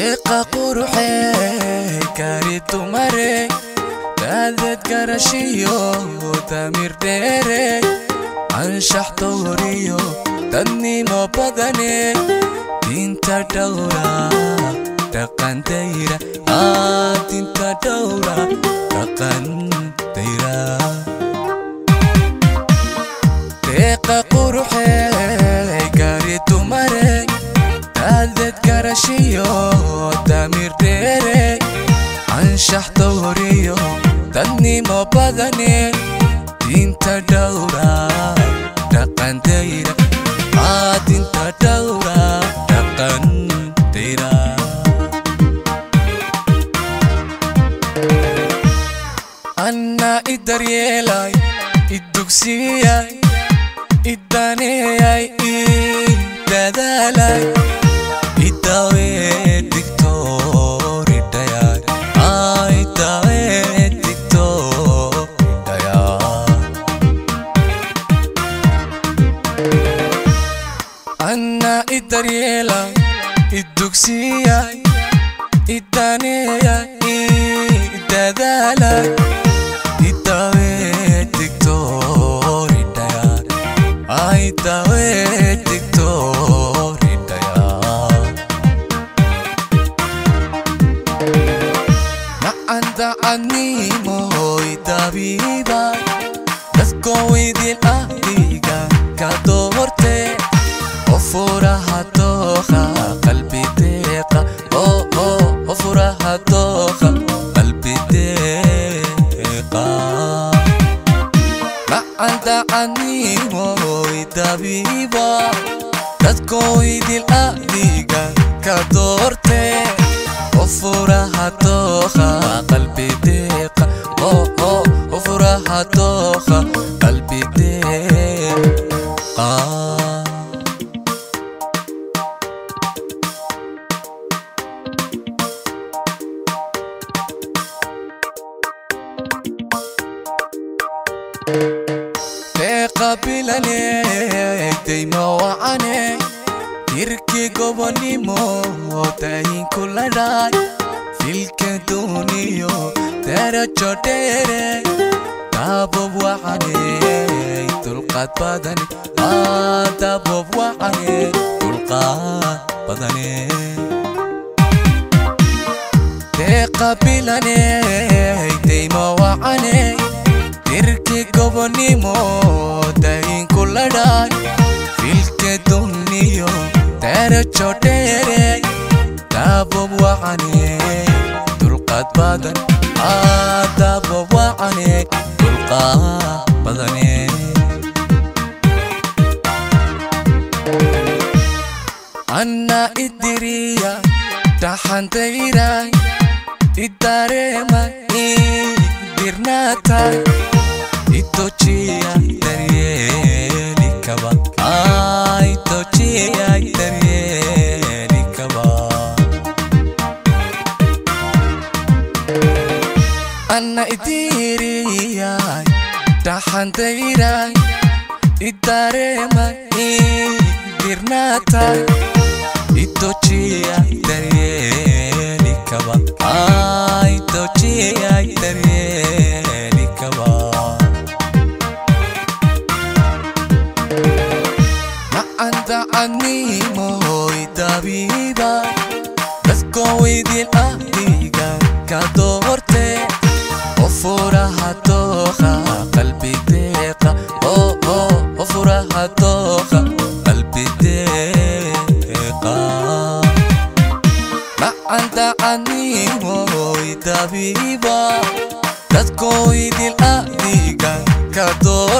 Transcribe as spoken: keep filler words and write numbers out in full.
deeqa quruxay karitu mare daadad garashiyo tamir dheere anshax tooriyo dadnimo badane dinta dhowra dhaqantayra ah dinta dhowra dhaqantayra deeqa quruxay karitu mare daadad garashiyo tamir dheere anshax tooriyo dadnimo badane dinta dhowra dhaqantayra ah dinta dhowra dhaqantayra anna idaryelay idugsiyay idaneyay idadalay idawe dictori dayay ah idawe dictori dayay anna idaryelay idugsiyay idaneyay idadalay idawe dictori dayay ah idawe dictori dayay anta animo idabiba dasko idil ahdiga kadorte ofuraha toha qalbi deqa oh oh ofuraha toha qalbi deqa anta animo idabiba dasko idil ahdiga kadorte ofuraha toha qalbi deqa oh oh ofuraha toha qalbi deqa deqa bilane dayma wacane irki gobonimo tahin kuladhay filke duniyo tera chotere tabob wacane tulqad badane ah tabob wacane tulqad badane deqa bilane dayma wacane irki gobonimo tahin kuladhay filke duniyo tera chotere tabob wacane tulqad badan ah tabob wacane tulqad badane anna idiriya taxantayra idarema idirnata itochiya daryeli kaba ah itochiya daryeli kaba anna idiriya taxantayra idarema idirnata itochiya daryeli kaba ah itochiya daryeli kaba anta animo idabiba dasko idil ahdiga kadorte ofuraha toha qalbi deqa oh oh ofuraha toha qalbi deqa anta animo idabiba dasko idil ahdiga kadorte